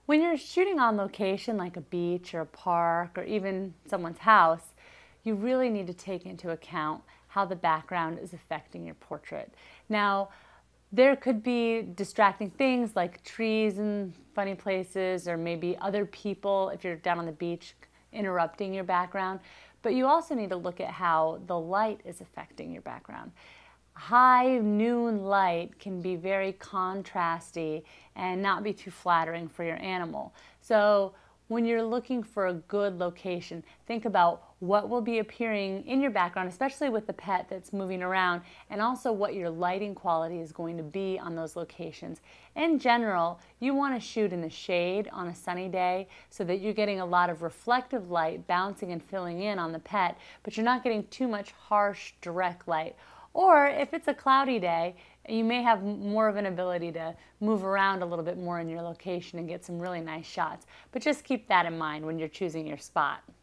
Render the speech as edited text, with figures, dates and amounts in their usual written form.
When you're shooting on location, like a beach or a park or even someone's house, you really need to take into account how the background is affecting your portrait. Now, there could be distracting things like trees in funny places, or maybe other people if you're down on the beach interrupting your background. But you also need to look at how the light is affecting your background. High noon light can be very contrasty and not be too flattering for your animal. So when you're looking for a good location, think about what will be appearing in your background, especially with the pet that's moving around, and also what your lighting quality is going to be on those locations. In general, you want to shoot in the shade on a sunny day so that you're getting a lot of reflective light bouncing and filling in on the pet, but you're not getting too much harsh, direct light. Or if it's a cloudy day, you may have more of an ability to move around a little bit more in your location and get some really nice shots. But just keep that in mind when you're choosing your spot.